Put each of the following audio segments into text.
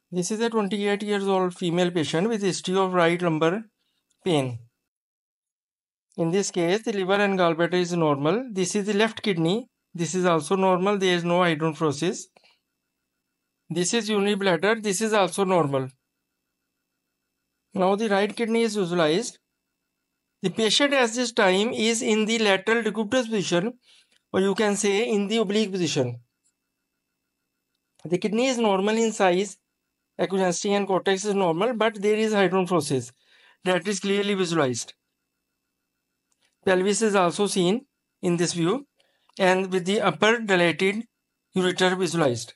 This is a 28 years old female patient with history of right lumbar pain. In this case, the liver and gallbladder is normal. This is the left kidney. This is also normal. There is no hydronephrosis. This is urinary bladder. This is also normal. Now the right kidney is visualized. The patient at this time is in the lateral decubitus position, or you can say in the oblique position. The kidney is normal in size. Acuity and cortex is normal, but there is hydronephrosis that is clearly visualized. Pelvis is also seen in this view, and with the upper dilated ureter visualized.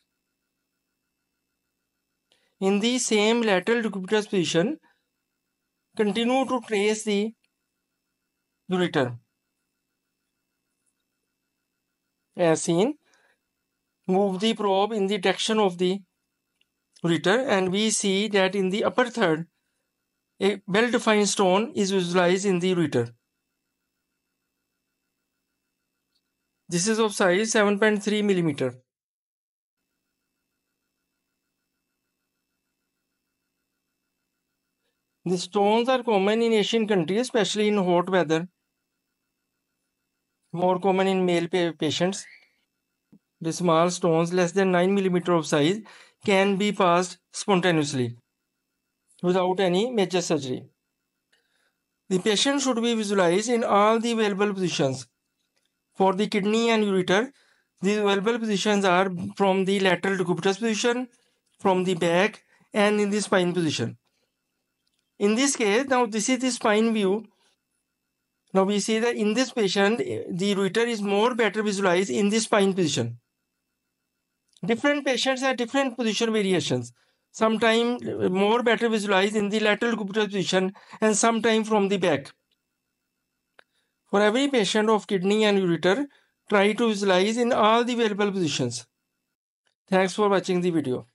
In the same lateral decubitus position, continue to trace the ureter. As seen, move the probe in the direction of the ureter, and we see that in the upper third, a well-defined stone is visualized in the ureter. This is of size 7.3 millimeter. The stones are common in Asian countries, especially in hot weather. More common in male patients. The small stones less than 9 millimeter of size can be passed spontaneously without any major surgery. The patient should be visualized in all the available positions. For the kidney and ureter, the available positions are from the lateral decubitus position, from the back, and in the spine position. In this case, now this is the spine view. Now we see that in this patient, the ureter is more better visualized in the spine position. Different patients have different position variations. Sometimes more better visualized in the lateral decubitus position and sometimes from the back. For every patient of kidney and ureter, try to visualize in all the available positions. Thanks for watching the video.